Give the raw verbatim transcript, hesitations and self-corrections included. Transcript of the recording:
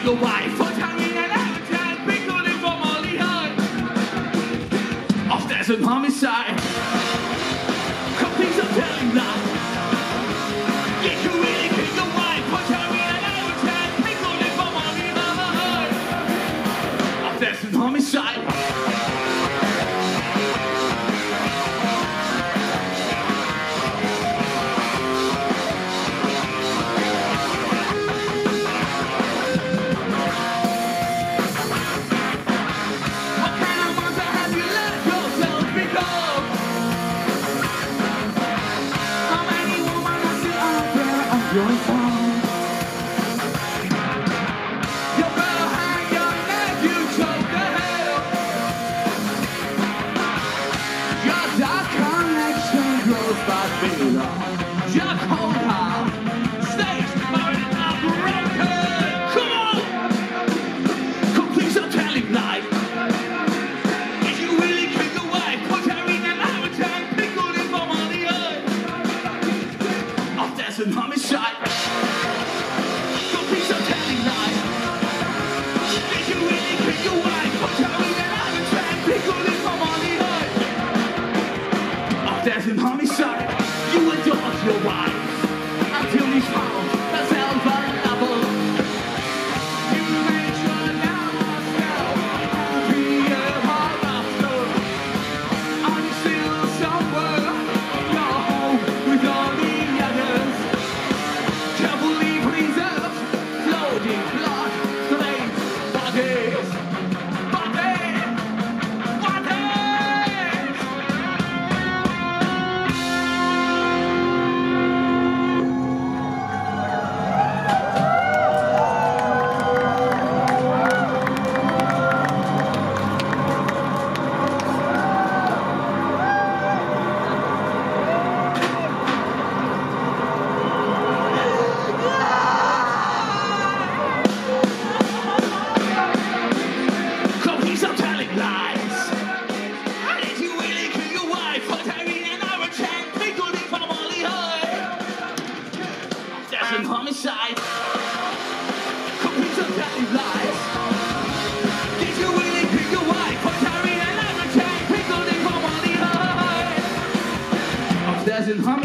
your wife for hanging and habitat, pickled in formaldehyde. Of there's an homicide. Copies of telling lies. Did you really kill your wife for hanging and habitat, pickled in formaldehyde? Of there's an homicide. Your phone. You better hang your neck, you choke the hell. Your dark connection grows by below. Your cold heart stays married and broken. Come on! Come please, I'm telling lies. If you really kill your wife, put her in an habitat, pickled in formaldehyde. Oh, that's an homicide. There's an homicide. You adore your wife until he's found herself vulnerable. You make sure now yourself be a horror. Are you still somewhere? You're home with all the others. Carefully preserved, floating blood, flames, bodies, bodies, bodies. Homicide. Copies of telling lies. Did you really kill your wife for carrying an habitat, pickled in formaldehyde? There's an homicide.